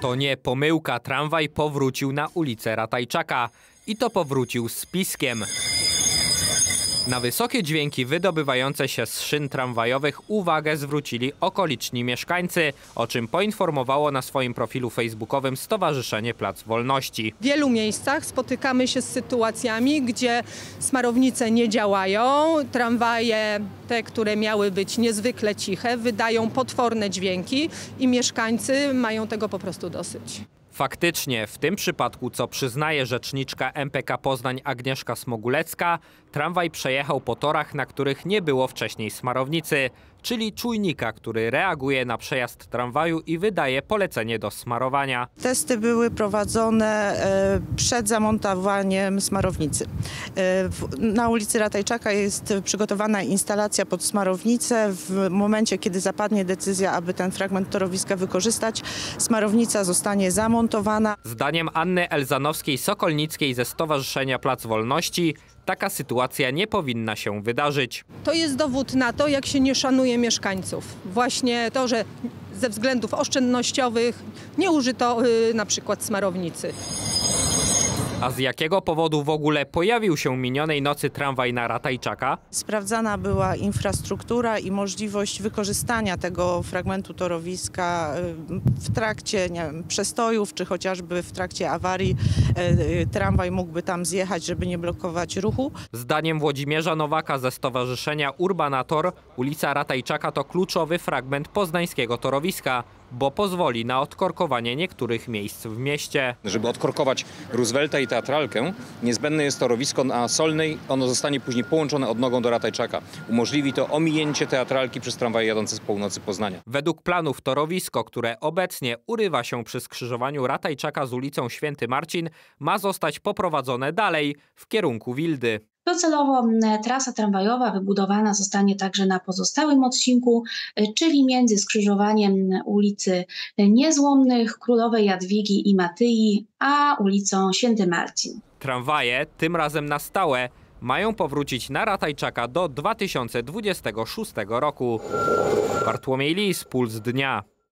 To nie pomyłka, tramwaj powrócił na ulicę Ratajczaka. I to powrócił z piskiem. Na wysokie dźwięki wydobywające się z szyn tramwajowych uwagę zwrócili okoliczni mieszkańcy, o czym poinformowało na swoim profilu facebookowym Stowarzyszenie Plac Wolności. W wielu miejscach spotykamy się z sytuacjami, gdzie smarownice nie działają, tramwaje, te, które miały być niezwykle ciche, wydają potworne dźwięki i mieszkańcy mają tego po prostu dosyć. Faktycznie, w tym przypadku, co przyznaje rzeczniczka MPK Poznań Agnieszka Smogulecka, tramwaj przejechał po torach, na których nie było wcześniej smarownicy, czyli czujnika, który reaguje na przejazd tramwaju i wydaje polecenie do smarowania. Testy były prowadzone przed zamontowaniem smarownicy. Na ulicy Ratajczaka jest przygotowana instalacja pod smarownicę. W momencie, kiedy zapadnie decyzja, aby ten fragment torowiska wykorzystać, smarownica zostanie zamontowana. Zdaniem Anny Elzanowskiej-Sokolnickiej ze Stowarzyszenia Plac Wolności taka sytuacja nie powinna się wydarzyć. To jest dowód na to, jak się nie szanuje mieszkańców. Właśnie to, że ze względów oszczędnościowych nie użyto na przykład smarownicy. A z jakiego powodu w ogóle pojawił się minionej nocy tramwaj na Ratajczaka? Sprawdzana była infrastruktura i możliwość wykorzystania tego fragmentu torowiska w trakcie, nie wiem, przestojów, czy chociażby w trakcie awarii tramwaj mógłby tam zjechać, żeby nie blokować ruchu. Zdaniem Włodzimierza Nowaka ze Stowarzyszenia Urbanator ulica Ratajczaka to kluczowy fragment poznańskiego torowiska, bo pozwoli na odkorkowanie niektórych miejsc w mieście. Żeby odkorkować Roosevelta i Teatralkę, niezbędne jest torowisko na Solnej. Ono zostanie później połączone odnogą do Ratajczaka. Umożliwi to ominięcie Teatralki przez tramwaje jadące z północy Poznania. Według planów torowisko, które obecnie urywa się przy skrzyżowaniu Ratajczaka z ulicą Święty Marcin, ma zostać poprowadzone dalej w kierunku Wildy. Docelowo trasa tramwajowa wybudowana zostanie także na pozostałym odcinku, czyli między skrzyżowaniem ulicy Niezłomnych, Królowej Jadwigi i Matyi, a ulicą Święty Marcin. Tramwaje, tym razem na stałe, mają powrócić na Ratajczaka do 2026 roku. Bartłomiej Lis, Puls Dnia.